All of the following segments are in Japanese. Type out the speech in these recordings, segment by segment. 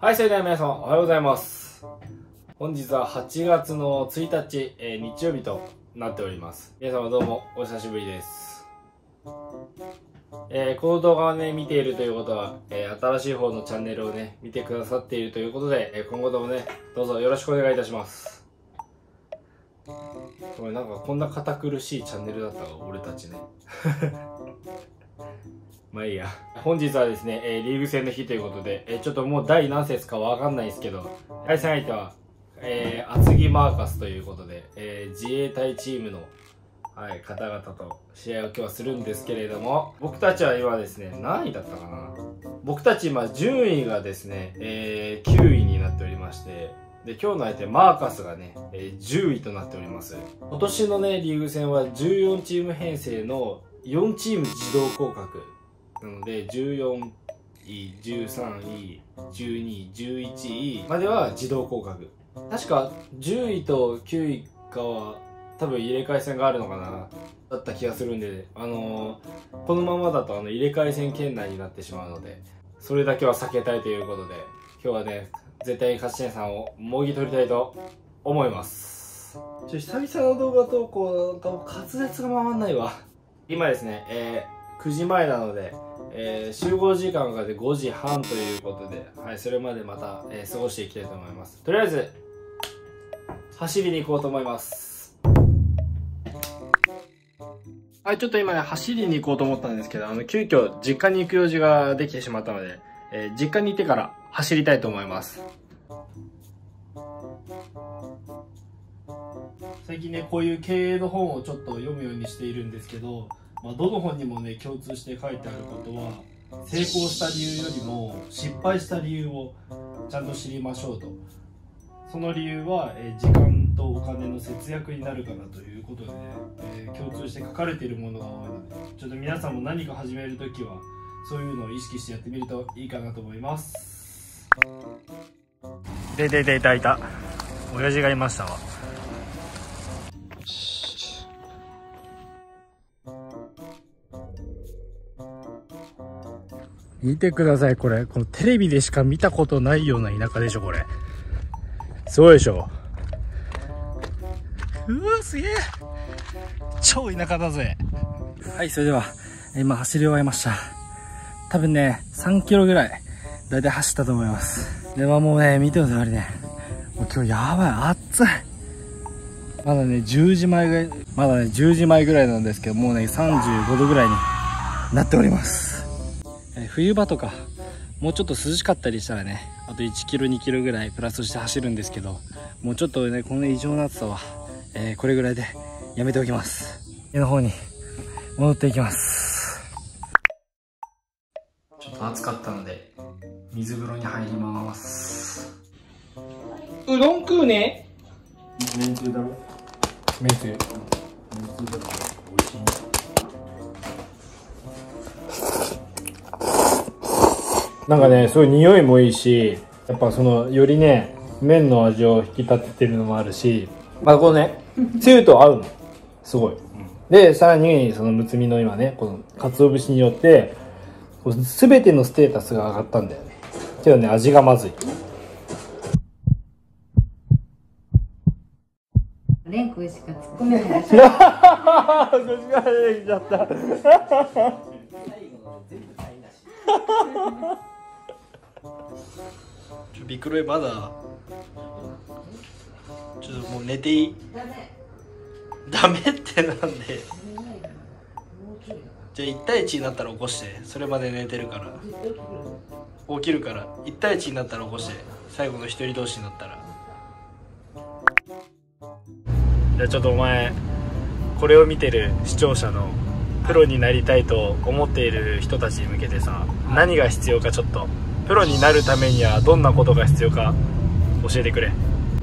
はい、それでは皆様おはようございます。本日は8月の1日、日曜日となっております。皆様どうもお久しぶりです。この動画をね、見ているということは、新しい方のチャンネルをね、見てくださっているということで、今後ともね、どうぞよろしくお願いいたします。これなんかこんな堅苦しいチャンネルだったわ、俺たちね。まあいいや。本日はですね、リーグ戦の日ということで、ちょっともう第何節かわかんないですけど、対戦相手は、厚木マーカスということで、自衛隊チームの、はい、方々と試合を今日はするんですけれども、僕たちは今ですね、何位だったかな。僕たち今順位がですね、9位になっておりまして、で、今日の相手マーカスがね、10位となっております。今年のね、リーグ戦は14チーム編成の4チーム自動降格。なので、14位、13位、12位、11位までは自動降格。確か10位と9位かは多分入れ替え戦があるのかなだった気がするんで、このままだと入れ替え戦圏内になってしまうので、それだけは避けたいということで、今日はね、絶対に勝ち点3をもぎ取りたいと思います。久々の動画投稿、滑舌が回んないわ。今ですね、9時前なので、集合時間がで5時半ということで、はい、それまでまた、過ごしていきたいと思います。とりあえず走りに行こうと思います。はい、ちょっと今ね走りに行こうと思ったんですけど、急遽実家に行く用事ができてしまったので、実家に行ってから走りたいと思います。最近ねこういう経営の本をちょっと読むようにしているんですけど、どの本にもね共通して書いてあることは、成功した理由よりも失敗した理由をちゃんと知りましょうと。その理由は時間とお金の節約になるからということでね、共通して書かれているものが多いので、ちょっと皆さんも何か始めるときはそういうのを意識してやってみるといいかなと思います。いた親父がいましたわ。見てください、このテレビでしか見たことないような田舎でしょ、これ。すごいでしょ。うわ、すげえ。超田舎だぜ。はい、それでは、今走り終えました。多分ね、3キロぐらい、だいたい走ったと思います。で、もうね、見てください、あれね。もう今日やばい、暑い。まだね、10時前ぐらいなんですけど、もうね、35度ぐらいになっております。冬場とかもうちょっと涼しかったりしたらね、あと1キロ2キロぐらいプラスして走るんですけど、もうちょっとねこの異常な暑さは、これぐらいでやめておきます。家の方に戻っていきます。ちょっと暑かったので水風呂に入ります。うどん食うね。めんつゆだろ。めんつゆだろ。美味しい。なんかね、すごい匂いもいいし、やっぱよりね、麺の味を引き立ててるのもあるし、このね、つゆと合うの。すごい。で、さらに、むつみの今ね、この、鰹節によって、すべてのステータスが上がったんだよね。けどね、味がまずい。 レン君しか突っ込めない。 口が出てきちゃった。ビクロイまだちょっともう寝ていい？ダメってなんで？じゃあ1対1になったら起こして、それまで寝てるから起きるから、1対1になったら起こして、最後の一人同士になったら。じゃあちょっとお前これを見てる視聴者のプロになりたいと思っている人たちに向けてさ、何が必要か、ちょっとプロになるためにはどんなことが必要か教えてくれ。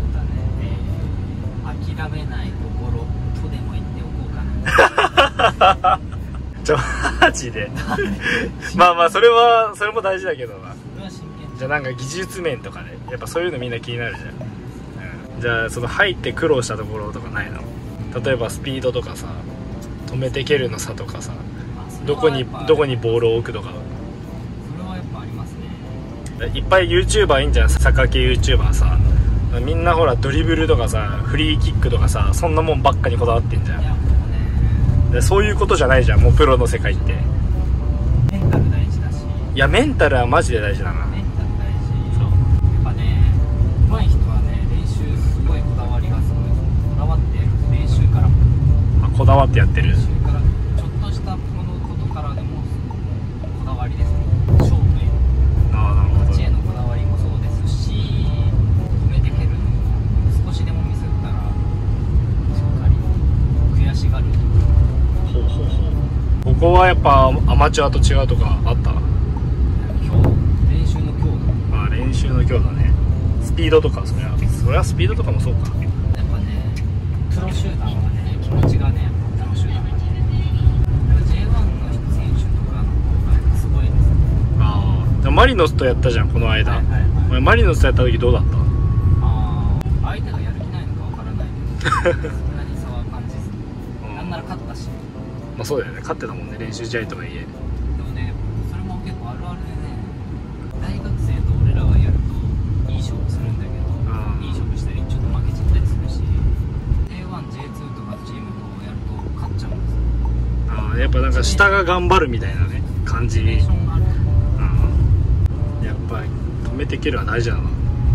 諦めない心とでも言っておこうかな。 マジでまあそれも大事だけどな。じゃあなんか技術面とかね、やっぱそういうのみんな気になるじゃん。じゃあ入って苦労したところとかないの？例えばスピードとかさ、止めて蹴るの差とかさ、どこにボールを置くとか。 それはやっぱありますね。 いっぱい YouTuber いいんじゃん、サッカー系 YouTuber さ。みんなほらドリブルとかさフリーキックとかさ、そんなもんばっかにこだわってんじゃいやもん。でそういうことじゃないじゃん、もうプロの世界って。 メンタル大事だし。 いやメンタルはマジで大事だな。 メンタル大事。やっぱね、上手い人はね、練習すごいこだわりがすごい。こだわって練習から。 あ、こだわってやってる。 練習からちょっとしたことからでもこだわりですね。勝負へ。 ああ、なるほど。 勝ちへのこだわりもそうですし、止めてける。少しでもミスったらしっかり悔しがる。 ほうほうほう。ここはやっぱアマチュアと違うとかあった？ 練習の強度。 ああ、練習の強度ね。スピードとか、それはスピードとかもそうか。 やっぱね、プロ集団はね、気持ちがね、プロ集団が J1 の選手とかの方がすごいですね。 ああ、でもマリノスとやったじゃんこの間。 はいはいはい、 お前マリノスとやった時どうだった？ ああ、相手がやる気ないのかわからないけどそんなに差は感じず、なんなら勝ったし。 まあそうだよね、勝ってたもんね、練習試合とはいえ。 でもね、それも結構あるあるでね、大学生と俺らがやるといい勝負するんだけど、いい勝負したりちょっと負けちゃったりするし、 J1、J2 とかチームとやると勝っちゃうんですよ。 ああ、やっぱなんか下が頑張るみたいなね感じ。 モチベーションがある。 やっぱり止めていけるは大事だな。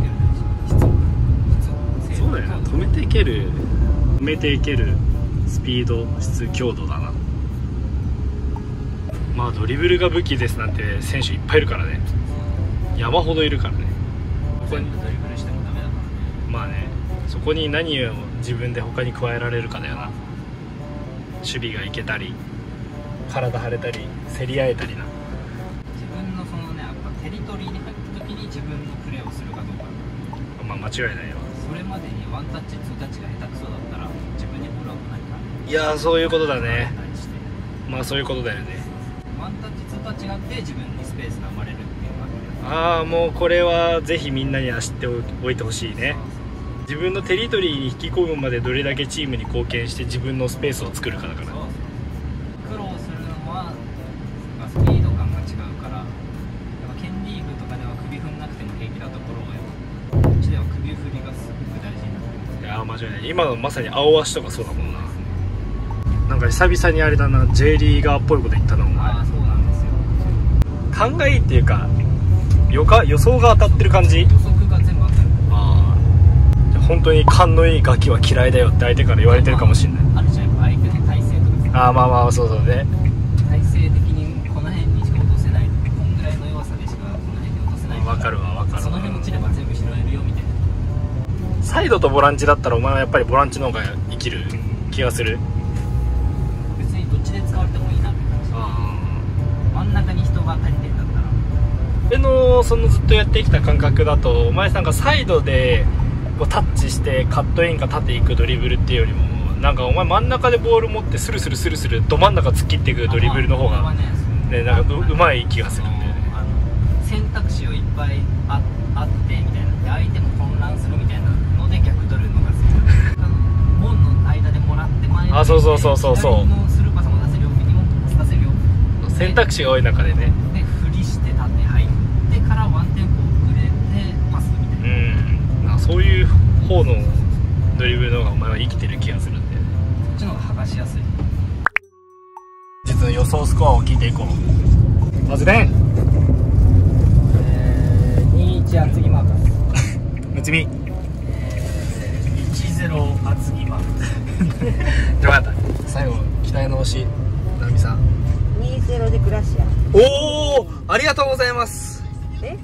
そうだよね、止めていけるスピード、質、強度だな。まあドリブルが武器ですなんて選手いっぱいいるからね、山ほどいるからね。 全部ドリブルしてもダメだからね。 まあね、そこに何を自分で他に加えられるかだよな。守備がいけたり、体張れたり、競り合えたりな。 自分のそのね、やっぱテリトリーに入った時に自分のプレーをするかどうか。 まあ間違いないよ。 それまでにワンタッチ、ツータッチが下手くそだったら自分にボールは来ないからね。 いやー、そういうことだね。 してまあそういうことだよね。 ワンタッチ、ツータッチがあって自分にスペースが生まれるっていうのがああ、もうこれはぜひみんなには知っておいてほしいね。自分のテリトリーに引き込むまでどれだけチームに貢献して自分のスペースを作るかだから。 そう苦労するのはスピード感が違うから、やっぱ県リーグとかでは首振んなくても平気なところをこっちでは首振りがすごく大事になってます。 いやー、間違いない。今のまさに青足とかそうだもんな。なんか久々にあれだな、J リーガーっぽいこと言ったの。 ああ、そうなんですよ。 勘がいいっていうか予想が当たってる感じ。 予測が全部当たる。 ああ、じゃあ本当に勘のいいガキは嫌いだよって相手から言われてるかもしれない。 あるじゃん、やっぱ相手の体勢とかさ。 ああ、まあまあ、そうそうね。 体勢的にこの辺にしか落とせない、こんぐらいの弱さでしかこの辺に落とせない。 わかるわ、わかるわ。 その辺落ちれば全部拾えるよみたいな。 サイドとボランチだったらお前はやっぱりボランチの方が生きる気がする。 別にどっちで使われてもいいなって感じ。 あ真ん中に人が足りてんだったら。 俺のそのずっとやってきた感覚だと、お前なんかサイドでこうタッチしてカットインか縦行くドリブルっていうよりも、なんかお前真ん中でボール持ってスルスルスルスルど真ん中突っ切っていくドリブルの方がね、なんかうまい気がするんだよね。 選択肢をいっぱいあってみたいなで、相手も混乱するみたいなので逆取るのが好き。門の間でもらって前に、 あ、そうそうそうそうそう、 左のスルーパスも出せるよ、右もパス出せるよ。 選択肢が多い中でね。 で振りして縦入ってからワンテンポ遅れてパスみたいな。 そういう方のドリブルの方がお前は生きてる気がするんで、 こっちの方が剥がしやすい。 実の予想スコアを聞いていこう。まずレン 21厚木マーカスむつみ 10厚木マーカスよかった。最後期待の推しなみさん 20でグラシア。 おお、ありがとうございます。 え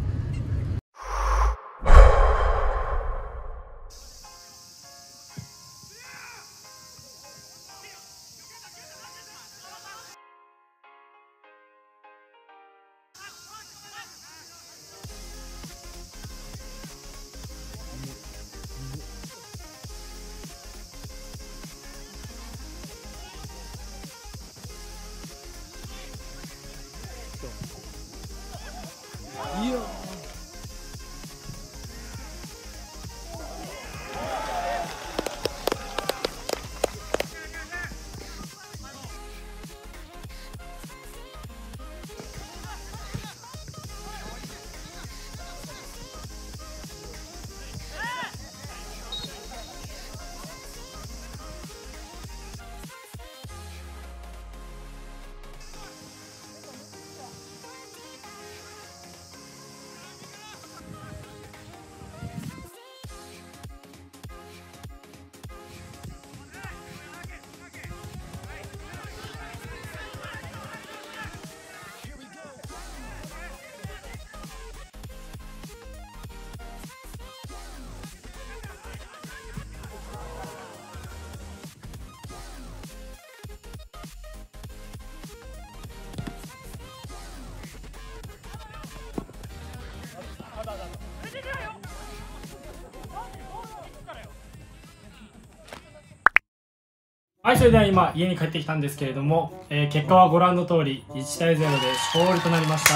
いやはい、それでは今家に帰ってきたんですけれども、結果はご覧の通り1対0で勝利となりました。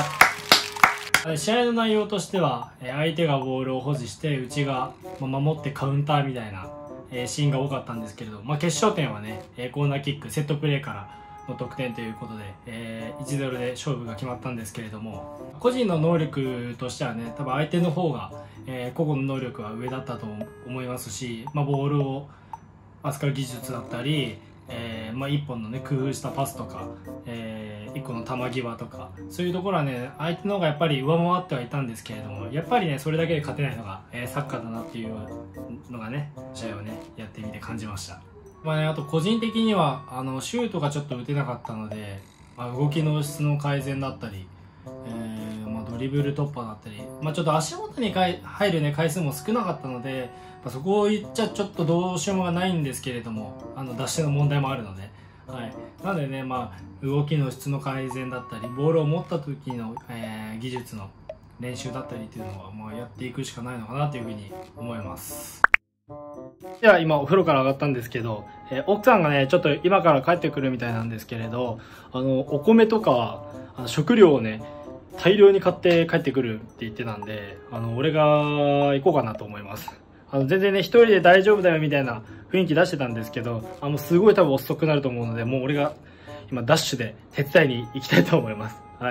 試合の内容としては相手がボールを保持してうちが守ってカウンターみたいなシーンが多かったんですけれど、決勝点はねコーナーキックセットプレーからの得点ということで 1-0 で勝負が決まったんですけれども、個人の能力としてはね多分相手の方が個々の能力は上だったと思いますし、ボールを扱う技術だったり、一本のね工夫したパスとか、一個の球際とかそういうところはね相手の方がやっぱり上回ってはいたんですけれども、やっぱりねそれだけで勝てないのが、サッカーだなっていうのがね試合をねやってみて感じました。あと個人的にはシュートがちょっと打てなかったので、動きの質の改善だったり、ドリブル突破だったり、ちょっと足元に入る、ね、回数も少なかったので、そこを言っちゃちょっとどうしようもないんですけれども、出し手の問題もあるので、なのでね、動きの質の改善だったりボールを持った時の、技術の練習だったりっていうのはやっていくしかないのかなというふうに思います。では今お風呂から上がったんですけど、奥さんがねちょっと今から帰ってくるみたいなんですけれど、お米とか食料をね大量に買って帰ってくるって言ってたんで、俺が行こうかなと思います。全然ね一人で大丈夫だよみたいな雰囲気出してたんですけど、もうすごい多分遅くなると思うので、もう俺が今ダッシュで手伝いに行きたいと思います。はい。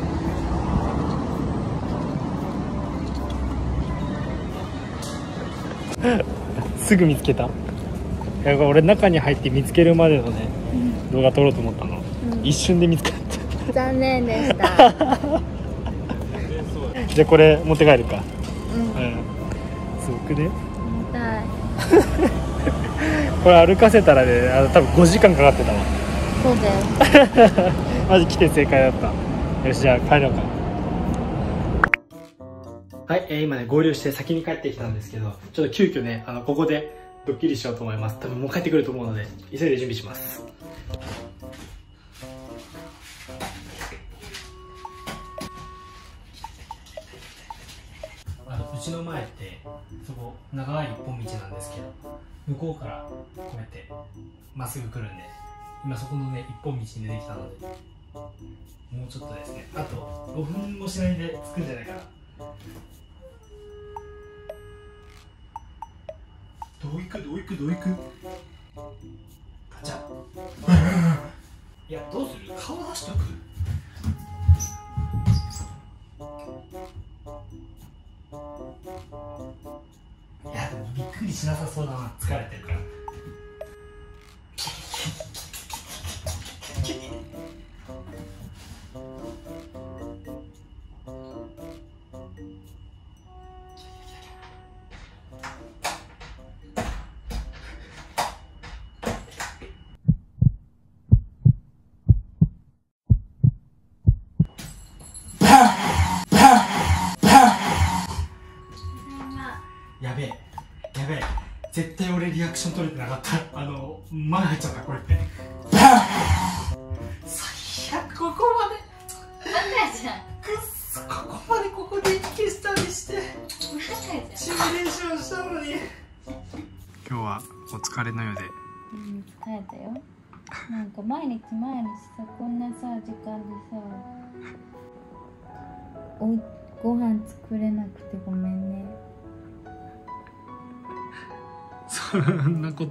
すぐ見つけた。俺中に入って見つけるまでのね、動画撮ろうと思ったの、一瞬で見つかった。 残念でした。 じゃあこれ持って帰るか。すごくね。 見たい。 これ歩かせたらね、多分5時間かかってたわ。 そうだよ。 マジ来て正解だった。よし、じゃあ帰ろうか。はい、今ね合流して先に帰ってきたんですけど、ちょっと急遽ねここでドッキリしようと思います。多分もう帰ってくると思うので急いで準備します。うちの前ってそこ長い一本道なんですけど、向こうからこうやってまっすぐ来るんで、今そこのね一本道に出てきたので、もうちょっとですね、あと5分もしないで着くんじゃないかな。どういくガチャいや、どうする、顔出しとく。いやでもびっくりしなさそうだな、疲れてるから。やべえ絶対俺リアクション取れてなかった。前入っちゃった、これって。最悪、ここまで赤じゃん。 くっそ、ここで息したりしてシミュレーションしたのに。今日はお疲れのようで。 疲れたよ。なんか毎日さ、こんなさ時間でさご飯作れなくてごめんね。 そんなこと。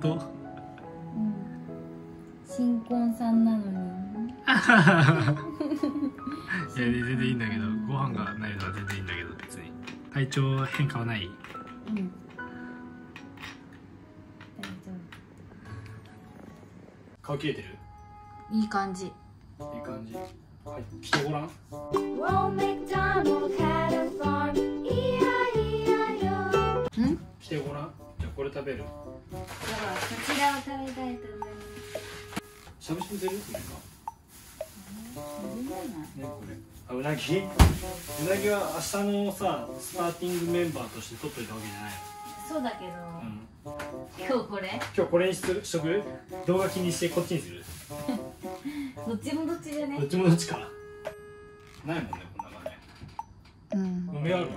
新婚さんなのに。 いや全然いいんだけど、ご飯がないのは全然いいんだけど、別に体調変化はない。 大丈夫。 顔切れてる？ いい感じ。 いい感じ。はい、来てごらん。来てごらん。じゃあこれ食べる？ こちらを食べたいと思います。 しゃぶしゃぶ出る？これか。ね、これ。うなぎは明日のさスターティングメンバーとして取っといたわけじゃないの？ そうだけど、今日これにしとく？動画気にしてこっちにする？ どっちもどっちじゃね？ どっちもどっちか。ないもんね、こんなのね。梅ある？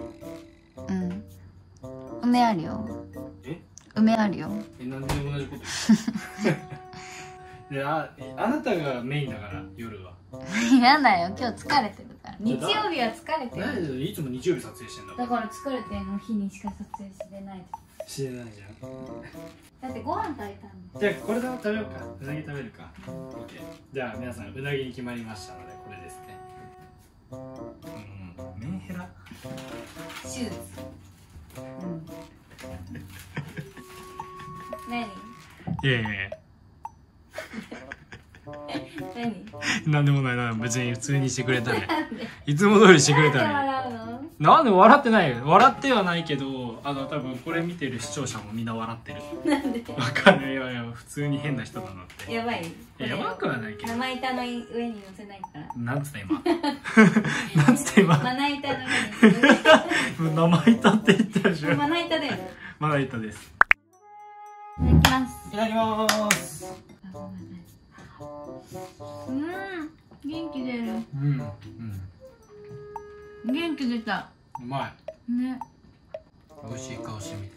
梅あるよ。 え？ 梅あるよ。 なんで同じこと言う？ であなたがメインだから夜は。 やだよ、今日疲れてるから。日曜日は疲れてる。 何でいつも日曜日撮影してんだだから疲れてるの日にしか撮影してないしてないじゃん。 だってご飯炊いたんだ。 じゃあこれで食べようか。うなぎ食べるか。オッケー。じゃあ皆さんうなぎに決まりましたのでこれですね。メンヘラ。 手術。何？ いやいやいや。 何？ なんでもないな、別に普通にしてくれたね。いつも通りしてくれたね。 笑うの？ なんで笑ってないよ。笑ってはないけど、多分これ見てる視聴者もみんな笑ってる。 なんで？ わかんない。いやいや、普通に変な人だなって。 やばい。 やばくはないけど。 まな板の上に乗せないから。 なんつった今。なんつった今。 まな板の上に乗せない。 生板って言ったでしょ。 まな板だよ。 まな板です。 いただきます。 いただきます元気出る。 うん。 元気出た。 うまい。 ね。 美味しい顔してみて。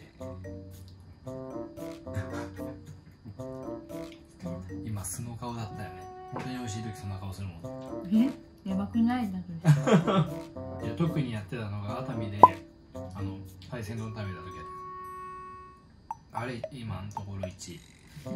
今素の顔だったよね。本当に美味しい時そんな顔するもん。 やばくないだいや特にやってたのが熱海で海鮮丼食べた時あれ今のところ1位。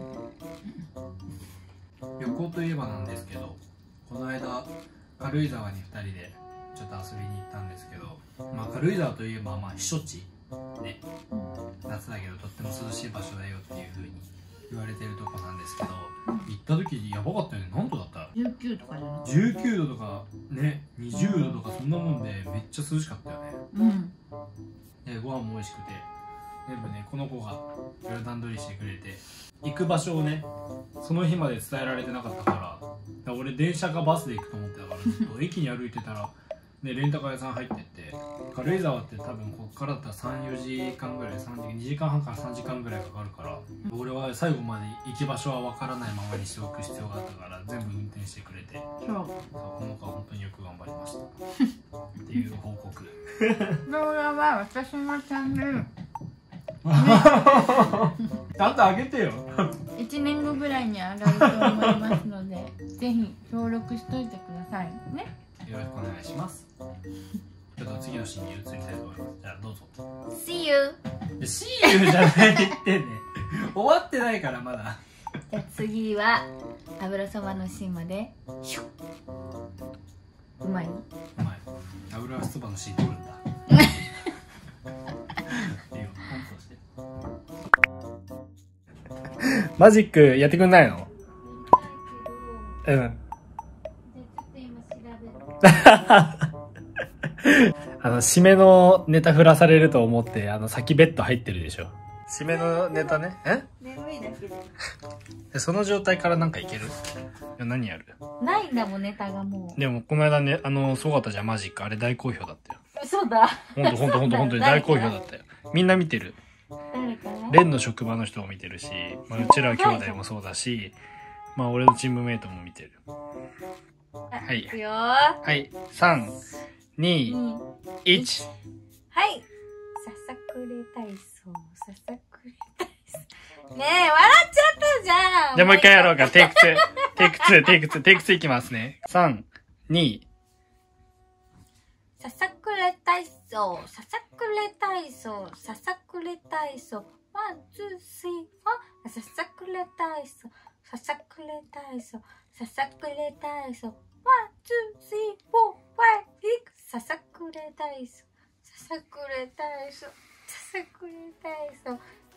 旅行といえばなんですけど、この間軽井沢に2人でちょっと遊びに行ったんですけど、軽井沢といえば避暑地ね、夏だけどとっても涼しい場所だよっていう風に言われてるとこなんですけど、行った時やばかったよね。何度だった？ 19とかじゃなくて 19度とかね、20度とかそんなもんでめっちゃ涼しかったよね。でご飯も美味しくて、全部ねこの子が段取りしてくれて、行く場所をねその日まで伝えられてなかったから俺電車かバスで行くと思ってたからずっと駅に歩いてたら、ね、レンタカー屋さん入ってって、軽井沢って多分こっからだったら 3,4 時間ぐらい、2時間半から3時間ぐらいかかるから、俺は最後まで行き場所は分からないままにしておく必要があったから全部運転してくれて、 そうこの子は本当によく頑張りましたっていう報告。 動画は私のチャンネルちゃんとあげてよ。 1年後ぐらいに上がると思いますのでぜひ登録しといてくださいね。 よろしくお願いします。ちょっと次のシーンに移りたいと思います。じゃあどうぞ。 See you。 See you じゃないってね。終わってないからまだ。 じゃあ次は油そばのシーンまでシュッ。うまい？ うまい。油そばのシーン撮るんだ。いいよ、コントして。マジックやってくんないの？うん。締めのネタ振らされると思って先ベッド入ってるでしょ。締めのネタね。 眠いだけで。 その状態からなんかいける？いや何やる？ ないんだもんネタがもう。 でもこの間ねすごかったじゃんマジック。あれ大好評だったよ。 嘘だ。 ほんとに大好評だったよ。みんな見てる。 誰かな？ レンの職場の人も見てるし、うちら兄弟もそうだし、俺のチームメイトも見てる。はい。 いくよー。 はい。3、2、1。 はい。ささくれ体操、ささくれ体操。ねえ、笑っちゃったじゃん。 じゃあもう一回やろうか。テイク2いきますね。3、2。 ささくれ体操、ささくれ体操、ささくれ体操。ワン、ツー、スリー、フォー。ささくれ体操、ささくれ体操、ささくれ体操。ワン、ツー、スリー、フォー、ファイブ、シックス。ささくれ体操、ささくれ体操、ささくれ体操、